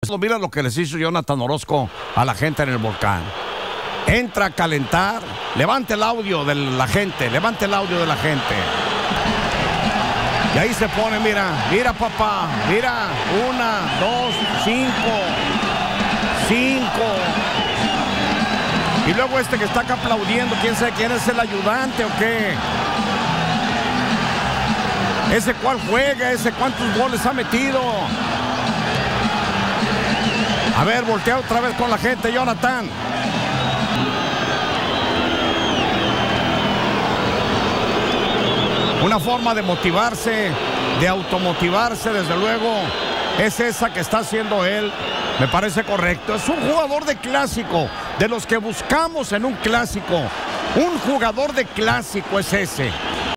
Mira lo que les hizo Jonathan Orozco a la gente en el Volcán. Entra a calentar. Levante el audio de la gente. Levante el audio de la gente. Y ahí se pone, mira. Mira, papá. Mira. 1, 2, 5. 5. Y luego este que está acá aplaudiendo. ¿Quién sabe quién es, el ayudante o qué? Ese cuál juega. Ese cuántos goles ha metido. A ver, voltea otra vez con la gente, Jonathan. Una forma de motivarse, de automotivarse, desde luego, es esa que está haciendo él. Me parece correcto. Es un jugador de clásico, de los que buscamos en un clásico. Un jugador de clásico es ese.